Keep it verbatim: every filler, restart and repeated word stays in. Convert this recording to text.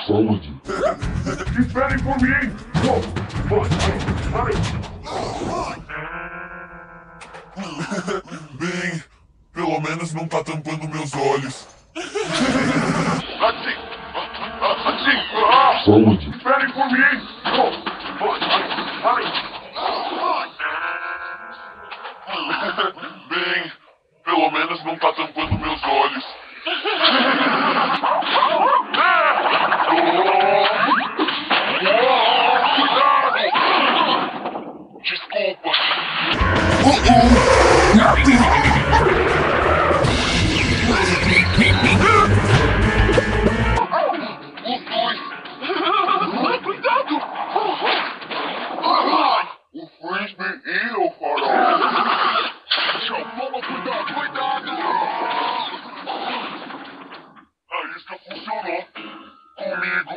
Saúde. Esperem por mim! Bem, pelo menos não tá tampando meus olhos. Assim! Assim! Ah! Saúde. Esperem por mim! Bem, pelo menos não tá tampando meus olhos. Desculpa! Os dois! Cuidado! O Frisbee e o farol! Vamos, cuidado, cuidado! A isca funcionou! Comigo!